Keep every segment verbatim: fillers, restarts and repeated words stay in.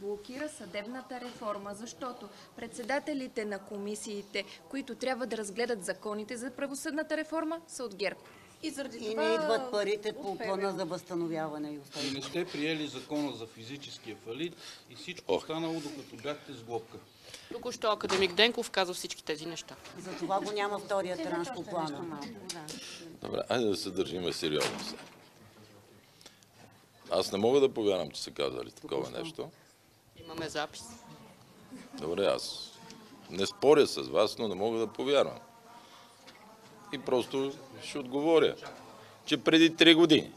блокира съдебната реформа, защото председателите на комисиите, които трябва да разгледат законите за правосъдната реформа, са от ГЕРБ. И, заради и това не идват парите по плана за възстановяване. И, и не сте приели закона за физическия фалит и всичко останало, докато бяхте с глобка. Току-що академик Денков каза всички тези неща. За това го няма втория транш по плана. Добре, айде да се държиме сериозно сега. Аз не мога да повярвам, че са казали такова нещо. Имаме запис. Добре, аз не споря с вас, но не мога да повярвам. И просто ще отговоря, че преди три години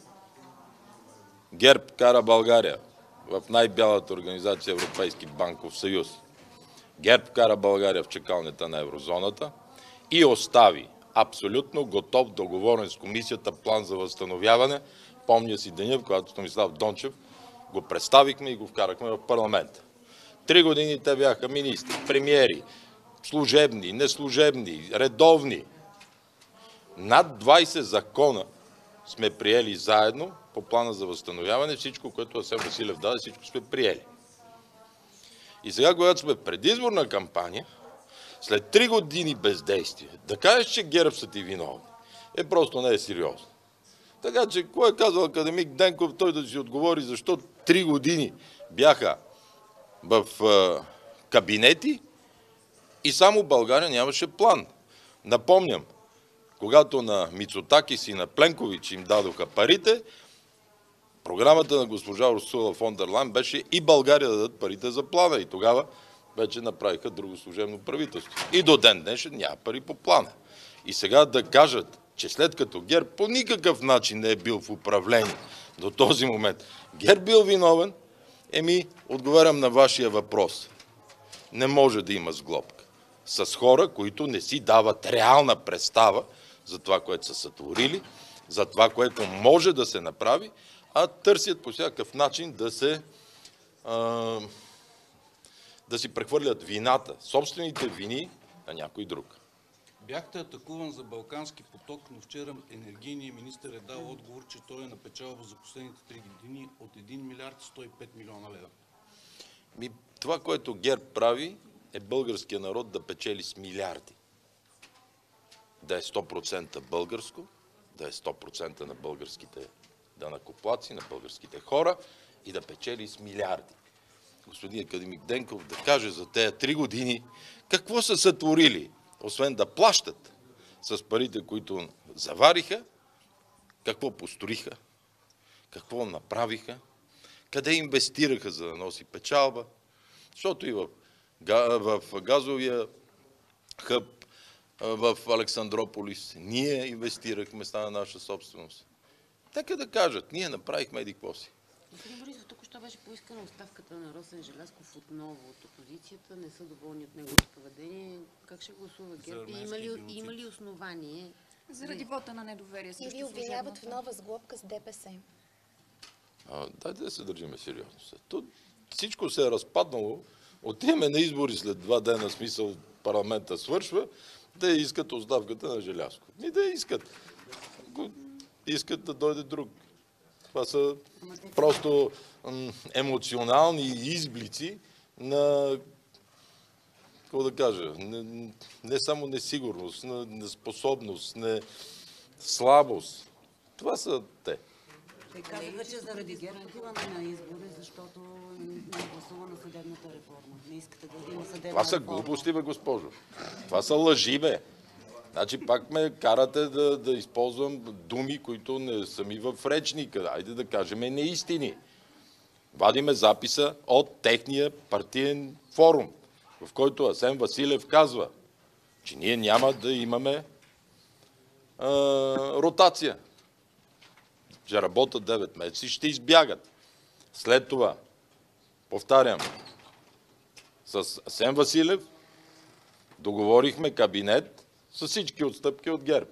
ГЕРБ кара България в най-бялата организация Европейски банков съюз. ГЕРБ кара България в чакалнята на еврозоната и остави абсолютно готов, договорен с комисията план за възстановяване. Помня си деня, в когато Томислав Дончев го представихме и го вкарахме в парламента. Три години те бяха министри, премиери, служебни, неслужебни, редовни. Над двайсет закона сме приели заедно по плана за възстановяване. Всичко, което Асен Василев даде, всичко сме приели. И сега, когато сме в предизборна кампания, след три години бездействие, да кажеш, че ГЕРБ са ти виновни, е просто не е сериозно. Така че, кой е казал академик Денков, той да си отговори, защо три години бяха в е, кабинети и само България нямаше план. Напомням, когато на Мицотакис и на Пленкович им дадоха парите, програмата на госпожа Урсула фон дер Лайен беше и България да дадат парите за плана. И тогава вече направиха друго служебно правителство. И до ден днешен няма пари по плана. И сега да кажат, че след като ГЕРБ по никакъв начин не е бил в управление до този момент, ГЕРБ бил виновен, еми, отговарям на вашия въпрос. Не може да има сглобка с хора, които не си дават реална представа за това, което са сътворили, за това, което може да се направи, а търсят по всякакъв начин да се а, да си прехвърлят вината, собствените вини на някой друг. Бяхте атакуван за Балкански поток, но вчера енергийният министър е дал отговор, че той е на печалба за последните три години от един милиард сто и пет милиона лева. Ми, това, което ГЕРБ прави, е българския народ да печели с милиарди. Да е сто процента българско, да е сто процента на българските данъкоплатци, на българските хора и да печели с милиарди. Господин академик Денков да каже за тези три години какво са сътворили, освен да плащат с парите, които завариха, какво построиха, какво направиха, къде инвестираха, за да носи печалба, защото и в, в газовия хъб, в Александрополис ние инвестирахме, стана наша собственост. Така да кажат, ние направихме еди какво си. Господин Борисов, току-що беше поискана оставката на Росен Желязков отново от опозицията. Не са доволни от неговото поведение. Как ще гласува ГЕРБ? И има ли, има ли основание? Заради вота на недоверие. И ви обвиняват в нова сглобка с ДПС. А, дайте да се държиме сериозно. Тут всичко се е разпаднало. Отиваме на избори след два дена, смисъл парламента свършва, да искат оставката на Желязков. И да искат. Искат да дойде друг. Това са просто емоционални изблици на, какво да кажа, не, не само несигурност, на неспособност, не слабост. Това са те. Те казаха, че заради ГЕРБ отиваме на избори, защото не гласува на съдебната реформа. Не искате да има съдебна Това са реформа. глупости, бе, госпожо. Това са лъжи, бе. Значи пак ме карате да, да използвам думи, които не са ми в речника. Айде да кажем неистини. Вадиме записа от техния партиен форум, в който Асен Василев казва, че ние няма да имаме а, ротация. Ще работят девет месеца и ще избягат. След това, повтарям, с Асен Василев договорихме кабинет с всички отстъпки от ГЕРБ.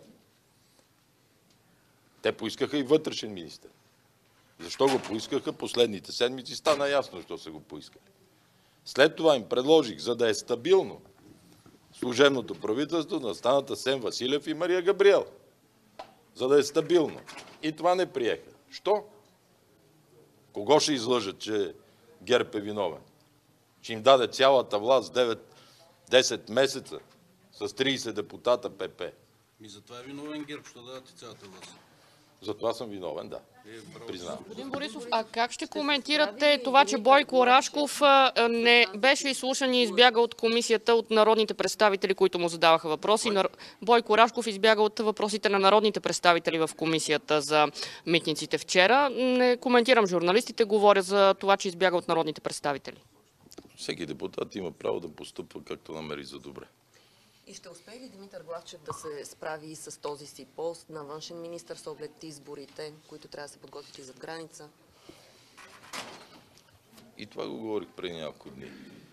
Те поискаха и вътрешен министър. Защо го поискаха? Последните седмици стана ясно, защо са го поискали. След това им предложих, за да е стабилно служебното правителство, да станат Асен Василев и Мария Габриел. За да е стабилно. И това не приеха. Що? Кого ще излъжат, че ГЕРБ е виновен? Ще им даде цялата власт девет-десет месеца с трийсет депутата ПП. Ми затова е виновен ГЕРБ, що дадете цялата власт. Затова съм виновен, да. Е, браво. Признавам. Господин Борисов, а как ще коментирате това, че Бойко Рашков а, не беше изслушан и избяга от комисията от народните представители, които му задаваха въпроси? Нар... Бойко Рашков избяга от въпросите на народните представители в комисията за митниците вчера. Не коментирам журналистите, говоря за това, че избяга от народните представители. Всеки депутат има право да постъпва както намери за добре. И ще успее ли Димитър Главчев да се справи и с този си пост на външен министър с оглед изборите, които трябва да се подготвят и зад граница? И това го говорих преди няколко дни.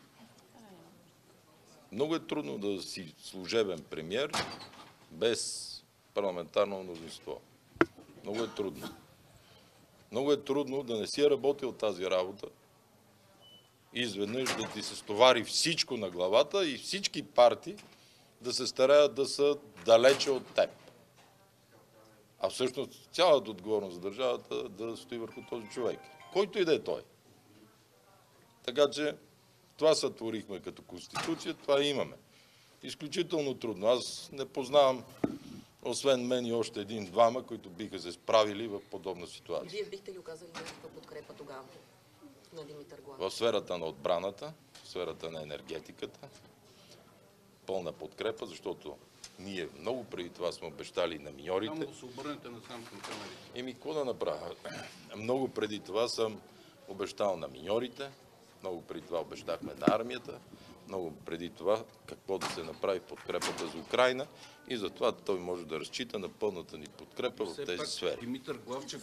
Много е трудно да си служебен премиер без парламентарно мнозинство. Много е трудно. Много е трудно да не си е работил тази работа и изведнъж да ти се стовари всичко на главата и всички партии да се стараят да са далече от теб. А всъщност цялата отговорност за държавата да стои върху този човек. Който и да е той. Така че това сътворихме като конституция, това имаме. Изключително трудно. Аз не познавам, освен мен и още един-двама, които биха се справили в подобна ситуация. Вие бихте ли оказали някаква подкрепа тогава на Димитър В Главчев? сферата на отбраната, в сферата на енергетиката, пълна подкрепа, защото ние много преди това сме обещали на миньорите. Само да се обърнете насам към камерите. Еми, какво да направя? Много преди това съм обещал на миньорите, много преди това обещахме на армията, много преди това какво да се направи в подкрепата за Украйна и затова той може да разчита на пълната ни подкрепа в Все тези пак сфери. Димитър Главчев